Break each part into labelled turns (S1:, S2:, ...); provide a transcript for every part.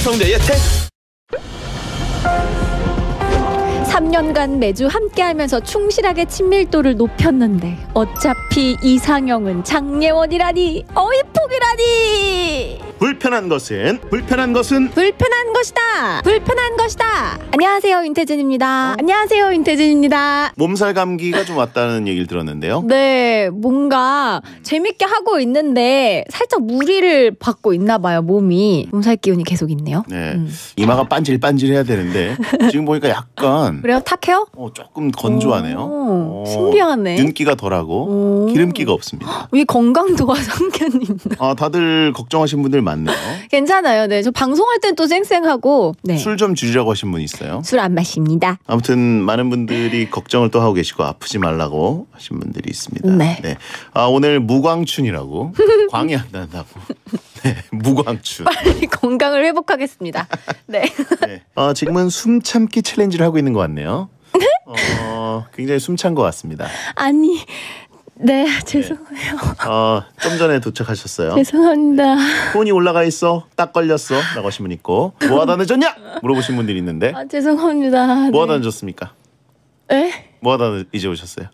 S1: 성대의 태
S2: 3년간 매주 함께하면서 충실하게 친밀도를 높였는데 어차피 이상형은 장예원이라니, 어이폭이라니.
S3: 불편한 것은
S2: 불편한 것이다. 안녕하세요, 윤태진입니다. 안녕하세요, 윤태진입니다.
S3: 몸살 감기가 좀 왔다는 얘기를 들었는데요.
S2: 네, 뭔가 재밌게 하고 있는데 살짝 무리를 받고 있나 봐요, 몸이. 몸살 기운이 계속 있네요.
S3: 네, 이마가 반질반질해야 되는데 지금 보니까 약간
S2: 그래요? 탁해요?
S3: 조금 건조하네요.
S2: 신기하네.
S3: 윤기가 덜하고 기름기가 없습니다.
S2: 이 건강도가 상견이 있나?
S3: 다들 걱정하신 분들 많네요.
S2: 괜찮아요. 네, 저 방송할 땐 또 쌩쌩하고. 네.
S3: 술 좀 줄이라고 하신 분 있어요?
S2: 술 안 마십니다.
S3: 아무튼 많은 분들이 걱정을 또 하고 계시고 아프지 말라고 하신 분들이 있습니다.
S2: 네.
S3: 네. 오늘 무광춘이라고 광이 안 난다고. 네, 무광춘.
S2: 빨리 건강을 회복하겠습니다. 네.
S3: 네. 지금은 숨 참기 챌린지를 하고 있는 것 같네요. 굉장히 숨찬 것 같습니다.
S2: 아니, 네, 죄송해요.
S3: 좀 전에 도착하셨어요.
S2: 죄송합니다.
S3: 폰이 올라가 있어. 딱 걸렸어. 라고 하신 분 있고, 뭐 하다 늦었냐? 물어보신 분들이 있는데,
S2: 죄송합니다.
S3: 뭐 하다 늦었습니까?
S2: 네?
S3: 뭐 하다 이제 오셨어요?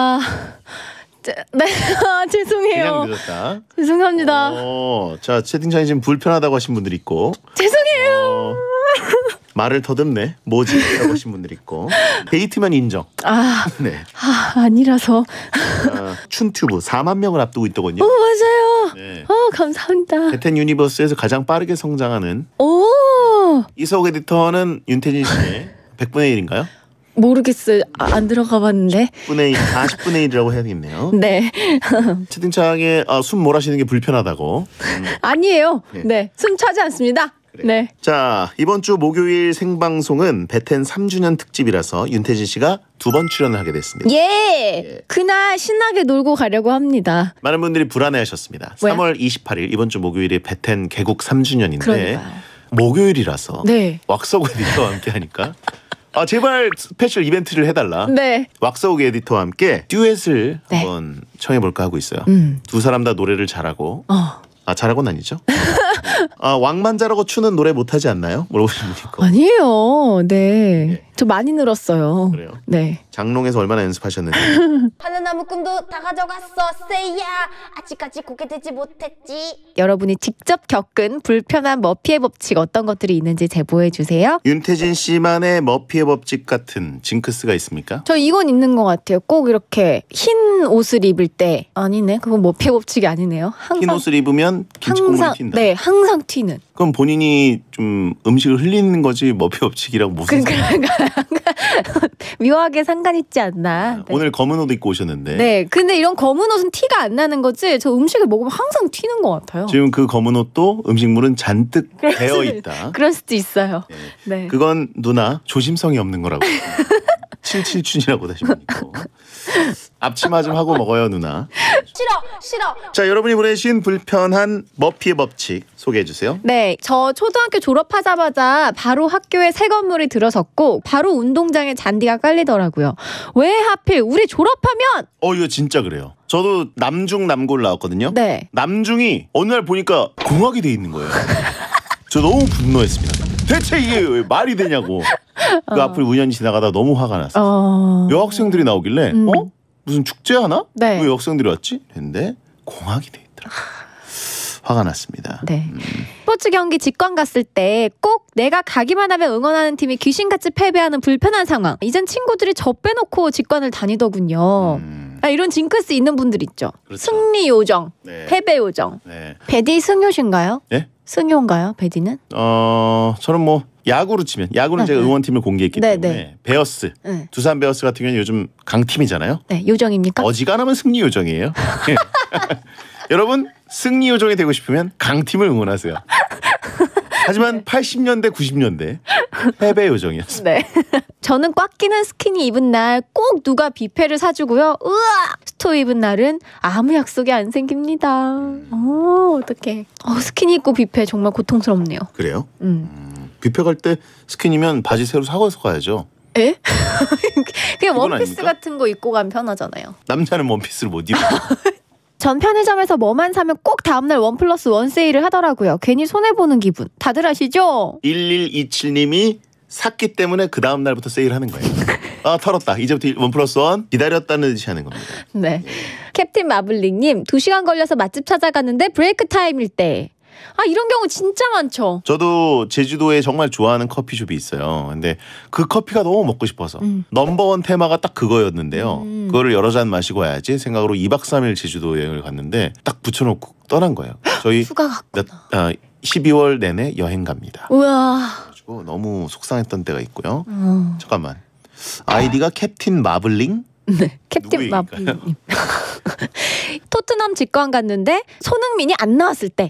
S2: 네, 죄송해요.
S3: 그냥 늦었다.
S2: 죄송합니다.
S3: 자, 채팅창에 지금 불편하다고 하신 분들이 있고,
S2: 죄송해요.
S3: 말을 더듬네. 뭐지? 라고 하신 분들이 있고, 데이트면 인정. 네.
S2: 아니라서.
S3: 춘튜브 4만 명을 앞두고 있더군요.
S2: 맞아요.
S3: 네.
S2: 감사합니다.
S3: 베텐 유니버스에서 가장 빠르게 성장하는 이석 에디터는 윤태진 씨의 100분의 1인가요?
S2: 모르겠어요. 안 들어가 봤는데.
S3: 40분의 1이라고 해야겠네요.
S2: 네.
S3: 채팅창에 숨 몰아쉬는 게 불편하다고.
S2: 아니에요. 네. 숨 차지 않습니다.
S3: 그래요.
S2: 네.
S3: 자, 이번 주 목요일 생방송은 베텐 3주년 특집이라서 윤태진 씨가 2번 출연을 하게 됐습니다.
S2: 예. 그날 신나게 놀고 가려고 합니다.
S3: 많은 분들이 불안해하셨습니다.
S2: 왜요?
S3: 3월 28일 이번 주 목요일이 베텐 개국 3주년인데
S2: 그러니까요.
S3: 목요일이라서
S2: 네.
S3: 왁서구 에디터와 함께 하니까 제발 스페셜 이벤트를 해달라.
S2: 네.
S3: 왁서구 에디터와 함께 듀엣을
S2: 네.
S3: 한번 청해볼까 하고 있어요. 두 사람 다 노래를 잘하고 잘하고는 아니죠. 왕만 잘하고 추는 노래 못하지 않나요? 물어보시는 분 있고.
S2: 아니에요. 네. 저 많이 늘었어요.
S3: 그래요?
S2: 네.
S3: 장롱에서 얼마나 연습하셨는지.
S4: 하늘나무 꿈도 다 가져갔어 세이야 아직까지 고개 들지 못했지.
S2: 여러분이 직접 겪은 불편한 머피의 법칙 어떤 것들이 있는지 제보해 주세요.
S3: 윤태진 씨만의 머피의 법칙 같은 징크스가 있습니까?
S2: 저 이건 있는 것 같아요. 꼭 이렇게 흰 옷을 입을 때 아니네. 그건 머피의 법칙이 아니네요. 항상
S3: 흰 옷을 입으면 김치 국물이 튄다.
S2: 네, 항상 튀는.
S3: 그럼 본인이 좀 음식을 흘리는 거지 머피 법칙이라고 무슨
S2: 묘하게 상관 있지 않나. 네.
S3: 오늘 검은 옷 입고 오셨는데.
S2: 네, 근데 이런 검은 옷은 티가 안 나는 거지. 저 음식을 먹으면 항상 튀는 것 같아요.
S3: 지금 그 검은 옷도 음식물은 잔뜩 배어 있다.
S2: 그럴 수도 있어요.
S3: 네.
S2: 네.
S3: 그건 누나 조심성이 없는 거라고. 77춘이라고 다시 보니까. 앞치마 좀 하고 먹어요 누나.
S4: 싫어.
S3: 자, 여러분이 보내주신 불편한 머피의 법칙 소개해 주세요.
S2: 네, 저 초등학교 졸업하자마자 바로 학교에 새 건물이 들어섰고 바로 운동장에 잔디가 깔리더라고요. 왜 하필 우리 졸업하면?
S3: 이거 진짜 그래요. 저도 남중 남고를 나왔거든요.
S2: 네.
S3: 남중이 어느 날 보니까 공학이 돼 있는 거예요. 저 너무 분노했습니다. 대체 이게 왜 말이 되냐고. 그 앞을 우연히 지나가다 너무 화가 났어요. 여학생들이 나오길래 무슨 축제 하나?
S2: 네.
S3: 왜 여학생들이 왔지? 했는데 공학이 돼 있더라고요. 화가 났습니다.
S2: 네. 스포츠 경기 직관 갔을 때 꼭 내가 가기만 하면 응원하는 팀이 귀신같이 패배하는 불편한 상황. 이젠 친구들이 저 빼놓고 직관을 다니더군요. 이런 징크스 있는 분들 있죠.
S3: 그렇죠.
S2: 승리 요정,
S3: 네.
S2: 패배 요정.
S3: 네.
S2: 베디 승효신가요?
S3: 예?
S2: 승효인가요? 베디는?
S3: 저는 뭐 야구로 치면 야구는 제가 응원팀을 공개했기 때문에 베어스, 두산 베어스 같은 경우는 요즘 강팀이잖아요.
S2: 네, 요정입니까?
S3: 어지간하면 승리 요정이에요. 여러분 승리 요정이 되고 싶으면 강팀을 응원하세요. 하지만 80년대 90년대 패배 요정이었어요.
S2: 네. 저는 꽉 끼는 스키니 입은 날 꼭 누가 뷔페를 사주고요. 으악! 스토 입은 날은 아무 약속이 안 생깁니다. 어떡해. 스키니 입고 뷔페 정말 고통스럽네요.
S3: 그래요? 뷔페 갈 때 스키니면 바지 새로 사고서 가야죠.
S2: 에? 그냥 원피스
S3: 아닙니까?
S2: 같은 거 입고 가면 편하잖아요.
S3: 남자는 원피스를 못 입어.
S2: 전 편의점에서 뭐만 사면 꼭 다음날 1+1 세일을 하더라고요. 괜히 손해보는 기분. 다들 아시죠?
S3: 1127님이 샀기 때문에 그 다음 날부터 세일하는 거예요. 아, 털었다. 이제부터 1+1 기다렸다는 듯이 하는 겁니다.
S2: 네. 캡틴 마블링님 2시간 걸려서 맛집 찾아갔는데 브레이크 타임일 때. 아, 이런 경우 진짜 많죠.
S3: 저도 제주도에 정말 좋아하는 커피숍이 있어요. 근데 그 커피가 너무 먹고 싶어서 넘버원 테마가 딱 그거였는데요. 그거를 여러 잔 마시고 와야지 생각으로 2박 3일 제주도 여행을 갔는데 딱 붙여놓고 떠난 거예요. 저희
S2: 휴가 갔구나.
S3: 12월 내내 여행 갑니다.
S2: 우와.
S3: 그래가지고 너무 속상했던 때가 있고요. 잠깐만. 아이디가 캡틴 마블링?
S2: 네, 캡틴 마블링님. 토트넘 직관 갔는데 손흥민이 안 나왔을 때.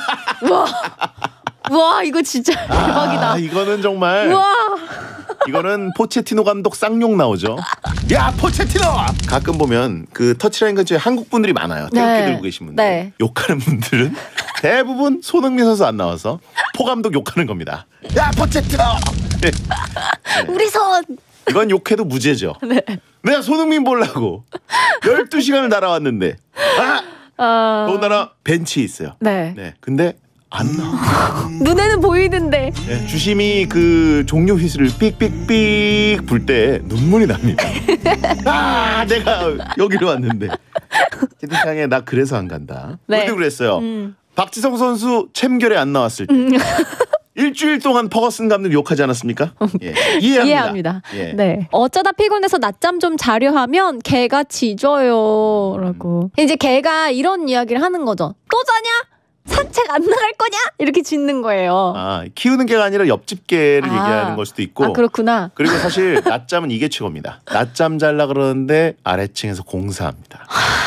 S2: 와, 이거 진짜 대박이다.
S3: 아, 이거는 정말.
S2: 와.
S3: 이거는 포체티노 감독 쌍욕 나오죠. 야, 포체티노! 가끔 보면 그 터치라인 근처에 한국 분들이 많아요. 태극기
S2: 네.
S3: 들고 계신 분들.
S2: 네.
S3: 욕하는 분들은 대부분 손흥민 선수 안 나와서 포 감독 욕하는 겁니다. 야, 포체티노! 네.
S2: 우리 손.
S3: 이건 욕해도 무죄죠.
S2: 네.
S3: 내가 손흥민 보려고 12시간을 날아왔는데. 더군다나 벤치에 있어요.
S2: 네.
S3: 근데 안 나와.
S2: 눈에는 보이는데.
S3: 네, 주심이 그 종료 휘슬을 삑삑삑 불 때 눈물이 납니다. 아, 내가 여기로 왔는데. 채팅창에 나 그래서 안 간다.
S2: 네.
S3: 그래도 그랬어요. 박지성 선수 챔결에 안 나왔을 때. 일주일 동안 퍼거슨 감독 욕하지 않았습니까? 예. 이해합니다. 예.
S2: 네. 어쩌다 피곤해서 낮잠 좀 자려 하면 개가 짖어요라고. 이제 개가 이런 이야기를 하는 거죠. 또 자냐? 산책 안 나갈 거냐? 이렇게 짖는 거예요.
S3: 아, 키우는 개가 아니라 옆집 개를 얘기하는 걸 수도 있고.
S2: 아, 그렇구나.
S3: 그리고 사실 낮잠은 이게 최고입니다. 낮잠 잘라 그러는데 아래층에서 공사합니다.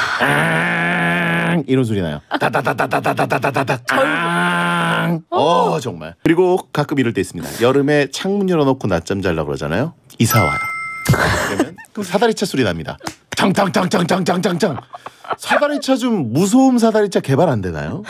S3: 이런 소리 나요. 다다다다다다다다다다. 정말. 그리고 가끔 이럴 때 있습니다. 여름에 창문 열어놓고 낮잠 잘라 그러잖아요. 이사 와요. 그러면 그 사다리차 소리 납니다. 탕탕탕탕탕탕탕탕. 사다리차 좀 무소음 사다리차 개발 안 되나요?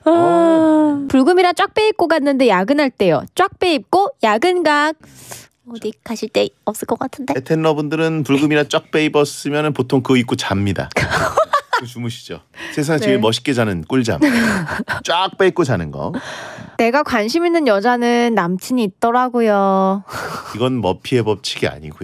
S2: 불금이라 쫙 빼입고 갔는데 야근할 때요. 쫙 빼입고 야근각. 어디 가실 데 없을 것 같은데.
S3: 에텐러분들은 불금이나 쫙 빼입었으면 보통 그거 입고 잡니다. 주무시죠. 세상에 제일 멋있게 자는 꿀잠. 쫙 빼입고 자는 거.
S2: 내가 관심 있는 여자는 남친이 있더라고요.
S3: 이건 머피의 법칙이 아니고요.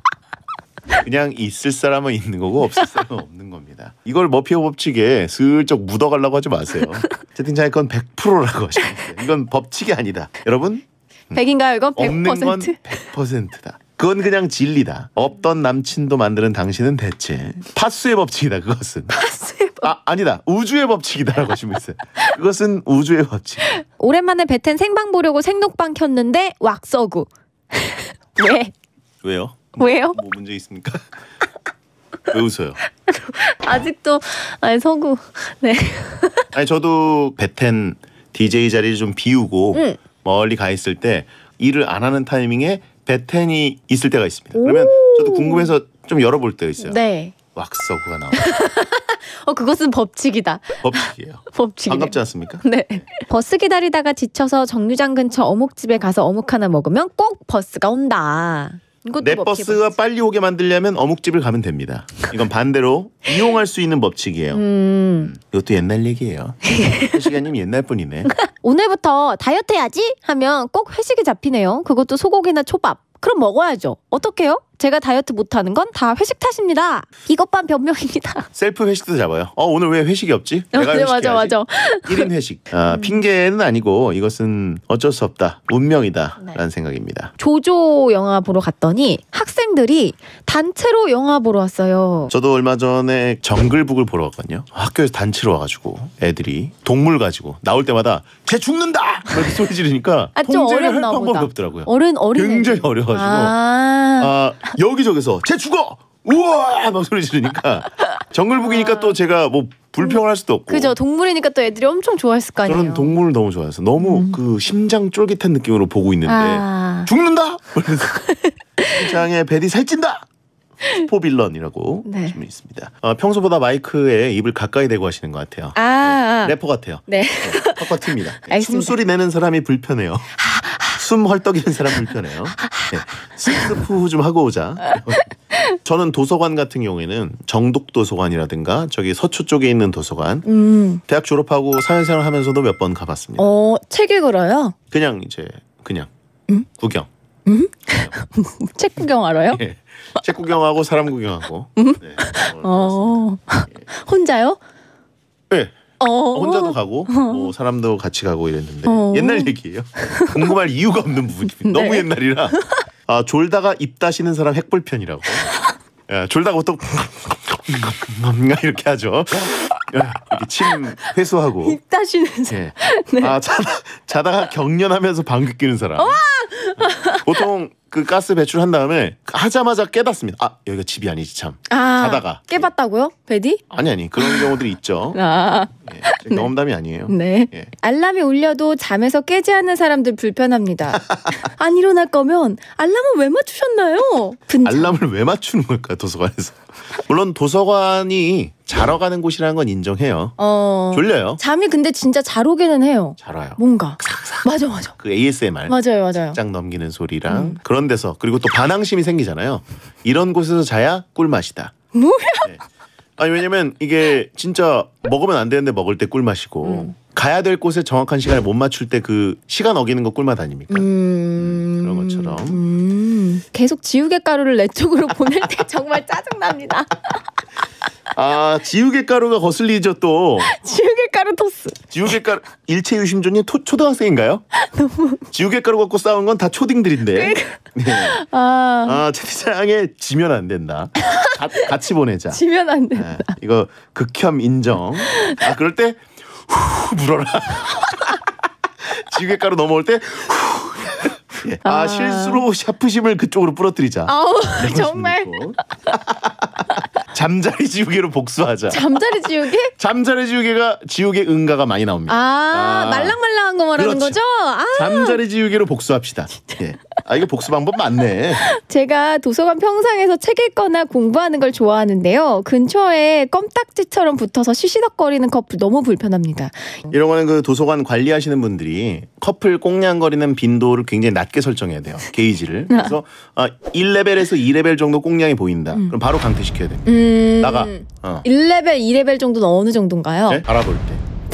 S3: 그냥 있을 사람은 있는 거고 없을 사람은 없는 겁니다. 이걸 머피의 법칙에 슬쩍 묻어가려고 하지 마세요. 채팅창에 그건 100%라고 하시면 돼요. 이건 법칙이 아니다. 여러분
S2: 100인가요 이건? 100%?
S3: 없는 건 100%다. 그건 그냥 진리다. 없던 남친도 만드는 당신은 대체 파수의 법칙이다. 그것은.
S2: 파수의 법칙.
S3: 아니다. 우주의 법칙이다라고 하시면 있어요. 그것은 우주의 법칙.
S2: 오랜만에 베텐 생방 보려고 생록방 켰는데 왁서구. 왜?
S3: 왜요?
S2: 왜요?
S3: 뭐 문제 있습니까? 왜 웃어요?
S2: 아직도 서구. 네.
S3: 아니 저도 베텐 DJ 자리를 좀 비우고 멀리 가 있을 때 일을 안 하는 타이밍에 베텐이 있을 때가 있습니다. 그러면 저도 궁금해서 좀 열어볼 때가 있어요.
S2: 네.
S3: 왁서구가 나와요.
S2: 그것은 법칙이다.
S3: 법칙이에요.
S2: 법칙이네.
S3: 반갑지 않습니까?
S2: 네. 버스 기다리다가 지쳐서 정류장 근처 어묵집에 가서 어묵 하나 먹으면 꼭 버스가 온다.
S3: 내 버스가 빨리 오게 만들려면 어묵집을 가면 됩니다. 이건 반대로 이용할 수 있는 법칙이에요. 이것도 옛날 얘기예요. 시간님 옛날 분이네.
S2: 오늘부터 다이어트 해야지 하면 꼭 회식이 잡히네요. 그것도 소고기나 초밥. 그럼 먹어야죠. 어떡해요? 제가 다이어트 못하는 건 다 회식 탓입니다. 비겁한 변명입니다.
S3: 셀프 회식도 잡아요. 오늘 왜 회식이 없지? 내가
S2: 네,
S3: 회식해야지.
S2: 맞아.
S3: 1인 회식. 핑계는 아니고 이것은 어쩔 수 없다. 운명이다.
S2: 네.
S3: 라는 생각입니다.
S2: 조조 영화 보러 갔더니 학생들이 단체로 영화 보러 왔어요.
S3: 저도 얼마 전에 정글북을 보러 갔거든요. 학교에서 단체로 와가지고 애들이 동물 가지고 나올 때마다 쟤 죽는다! 이렇게 소리 지르니까
S2: 좀
S3: 통제를 할
S2: 어렵나
S3: 방법이
S2: 보다.
S3: 없더라고요.
S2: 어린
S3: 굉장히 어려가지고 여기저기서 쟤 죽어! 우와! 막 소리 지르니까 정글북이니까 또 제가 뭐 불평을 할 수도 없고.
S2: 그죠. 동물이니까 또 애들이 엄청 좋아했을 거 아니에요.
S3: 저는 동물을 너무 좋아해서 너무 그 심장 쫄깃한 느낌으로 보고 있는데 죽는다! 장에 베디 살찐다! 스포빌런이라고 좀 있습니다. 평소보다 마이크에 입을 가까이 대고 하시는 것 같아요. 래퍼 같아요.
S2: 네.
S3: 턱과 튑니다. 숨소리 내는 사람이 불편해요. 숨 헐떡이는 사람 불편해요. 네. 스프 좀 하고 오자. 저는 도서관 같은 경우에는 정독도서관이라든가 저기 서초 쪽에 있는 도서관 대학 졸업하고 사회생활 하면서도 몇 번 가봤습니다.
S2: 책 읽으러요?
S3: 그냥 구경.
S2: 책 구경하러요?
S3: 예. 책 구경하고 사람 구경하고. 네.
S2: 혼자요?
S3: 네. 혼자도 가고 뭐 사람도 같이 가고 이랬는데 옛날 얘기예요. 궁금할 이유가 없는 부분이 너무 옛날이라. 졸다가 입 다시는 사람 핵불편이라고. 졸다가 보통 이렇게 하죠. 이렇게 침 회수하고.
S2: 입 다시는 사람.
S3: 네. 자다가 경련하면서 방귀 뀌는 사람. 보통 그 가스 배출한 다음에 하자마자 깨닫습니다. 여기가 집이 아니지 참. 자다가
S2: 깨봤다고요, 베디?
S3: 아니 그런 경우들이 있죠. 제 경험담이 아니에요.
S2: 네.
S3: 예.
S2: 알람이 울려도 잠에서 깨지 않는 사람들 불편합니다. 안 일어날 거면 알람은 왜 맞추셨나요?
S3: 알람을 왜 맞추는 걸까 도서관에서? 물론 도서관이 자러 가는 곳이라는 건 인정해요. 졸려요.
S2: 잠이 근데 진짜 잘 오기는 해요.
S3: 잘 와요.
S2: 뭔가. 맞아.
S3: 그 ASMR.
S2: 맞아요.
S3: 짝 넘기는 소리랑 그런 데서 그리고 또 반항심이 생기잖아요. 이런 곳에서 자야 꿀맛이다.
S2: 뭐야?
S3: 네. 왜냐면 이게 진짜 먹으면 안 되는데 먹을 때 꿀맛이고 가야 될 곳에 정확한 시간에 못 맞출 때 그 시간 어기는 거 꿀맛 아닙니까? 그런 것처럼.
S2: 계속 지우개 가루를 내 쪽으로 보낼 때 정말 짜증납니다.
S3: 지우개 가루가 거슬리죠 또.
S2: 지우개 가루 토스.
S3: 지우개 가루 일체유심존이 초등학생인가요? 지우개 가루 갖고 싸운 건 다 초딩들인데. 네. 채팅창에 지면 안 된다. 같이 보내자.
S2: 지면 안 된다.
S3: 네. 이거 극혐 인정. 그럴 때 물어라. 지우개 가루 넘어올 때 실수로 샤프심을 그쪽으로 부러뜨리자.
S2: 정말.
S3: 잠자리 지우개로 복수하자.
S2: 잠자리 지우개?
S3: 잠자리 지우개가 지우개 응가가 많이 나옵니다.
S2: 말랑말랑한 거 말하는
S3: 그렇죠.
S2: 거죠?
S3: 잠자리 지우개로 복수합시다. 예. 이거 복수 방법 맞네.
S2: 제가 도서관 평상에서 책 읽거나 공부하는 걸 좋아하는데요. 근처에 껌딱지처럼 붙어서 시시덕거리는 커플 너무 불편합니다.
S3: 이런 거는 그 도서관 관리하시는 분들이 커플 꽁냥거리는 빈도를 굉장히 낮게 설정해야 돼요. 게이지를. 그래서 1레벨에서 2레벨 정도 꽁냥이 보인다. 그럼 바로 강퇴시켜야 됩니다. 나가.
S2: 1레벨, 2레벨 정도는 어느 정도인가요?
S3: 네? 바라볼 때.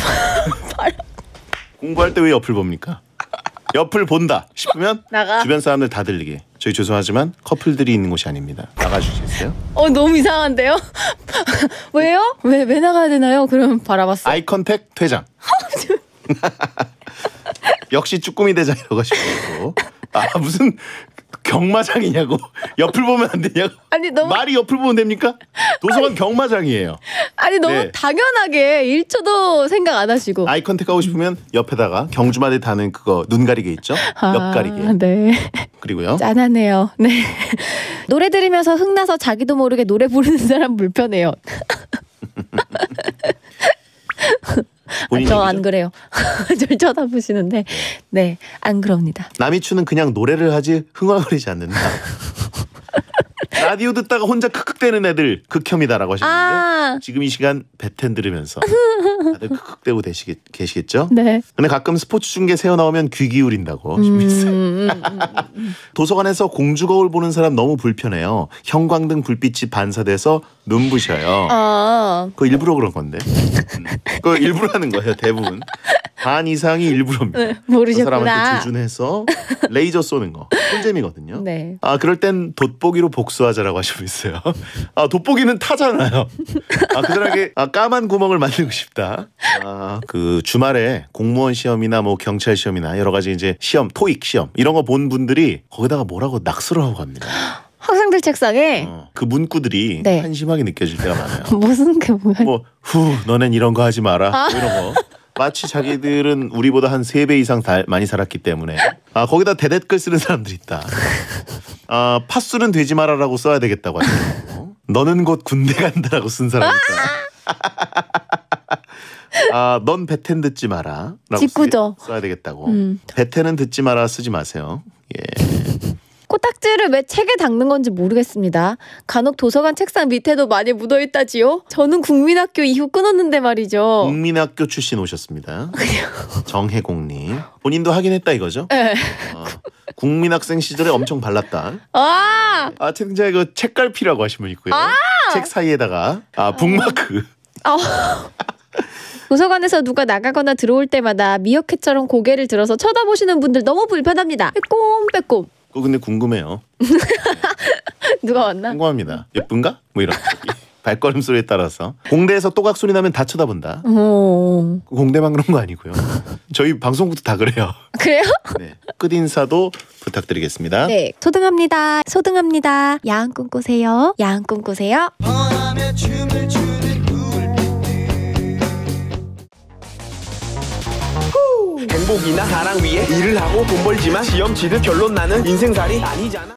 S3: 공부할 때 왜 옆을 봅니까? 옆을 본다 싶으면
S2: 나가.
S3: 주변 사람들 다 들리게. 저희 죄송하지만 커플들이 있는 곳이 아닙니다. 나가주시겠어요?
S2: 너무 이상한데요? 왜요? 왜 나가야 되나요? 그럼 바라봤어.
S3: 아이 컨택 퇴장. 역시 쭈꾸미 대장이라고 하시고. 무슨 경마장이냐고. 옆을 보면 안 되냐고.
S2: 아니 너무
S3: 말이 옆을 보면 됩니까? 도서관 경마장이에요.
S2: 아니 너무 당연하게 1초도 생각 안 하시고.
S3: 아이 컨택 하고 싶으면 옆에다가 경주마대 다는 그거 눈 가리개 있죠? 옆 가리개.
S2: 네.
S3: 그리고요.
S2: 짠하네요. 네. 노래 들으면서 흥나서 자기도 모르게 노래 부르는 사람 불편해요. 저 안 그래요. 절 쳐다보시는데 네, 안 그럽니다.
S3: 남이 추는 그냥 노래를 하지 흥얼거리지 않는다. 라디오 듣다가 혼자 크크대는 애들 극혐이다라고 하셨는데 지금 이 시간 배텐 들으면서 다들 크크대고 계시겠죠?
S2: 네.
S3: 근데 가끔 스포츠 중계 새어 나오면 귀 기울인다고 하십니다. 도서관에서 공주 거울 보는 사람 너무 불편해요. 형광등 불빛이 반사돼서 눈부셔요. 그거 일부러 그런 건데. 그거 일부러 하는 거예요. 대부분. 반 이상이 일부러입니다.
S2: 네, 모르셨구나.
S3: 그 사람한테 조준해서 레이저 쏘는 거. 꿀잼이거든요.
S2: 네.
S3: 그럴 땐 돋보기로 복수하자라고 하시고 있어요. 돋보기는 타잖아요. 그 사람에게 까만 구멍을 만들고 싶다. 그 주말에 공무원 시험이나 뭐 경찰 시험이나 여러 가지 이제 시험, 토익 시험 이런 거 본 분들이 거기다가 뭐라고 낙서를 하고 갑니다.
S2: 학생들 책상에
S3: 그 문구들이 한심하게 느껴질 때가 많아요.
S2: 무슨 게 뭐야?
S3: 너넨 이런 거 하지 마라. 뭐 이런 거. 마치 자기들은 우리보다 한 3배 이상 많이 살았기 때문에 거기다 대댓글 쓰는 사람들이 있다. 팥술은 되지 마라라고 써야 되겠다고 하시고 너는 곧 군대 간다라고 쓴 사람이 있다. 넌 베텐 듣지 마라 라고 써야 되겠다고. 베텐은 듣지 마라 쓰지 마세요. 예.
S2: 코딱지를 왜 책에 닦는 건지 모르겠습니다. 간혹 도서관 책상 밑에도 많이 묻어있다지요. 저는 국민학교 이후 끊었는데 말이죠.
S3: 국민학교 출신 오셨습니다. 정혜공님. 본인도 하긴 했다 이거죠?
S2: 네.
S3: 국민학생 시절에 엄청 발랐다.
S2: 아
S3: 채팅창에 그 책갈피라고 하시면 있고요. 책 사이에다가 북마크.
S2: 도서관에서 누가 나가거나 들어올 때마다 미어캣처럼 고개를 들어서 쳐다보시는 분들 너무 불편합니다. 빼꼼빼꼼.
S3: 근데 궁금해요.
S2: 누가 왔나?
S3: 궁금합니다. 예쁜가? 뭐 이런. 발걸음 소리에 따라서 공대에서 또각 소리 나면 다 쳐다본다. 공대만 그런 거 아니고요. 저희 방송국도 다 그래요.
S2: 그래요?
S3: 네. 끝인사도 부탁드리겠습니다.
S2: 네. 소등합니다. 소등합니다. 야한 꿈 꾸세요. 야한 꿈 꾸세요.
S1: 행복이나 사랑 위해 일을 하고 돈 벌지만 시험 치듯 결론 나는 인생살이 아니잖아.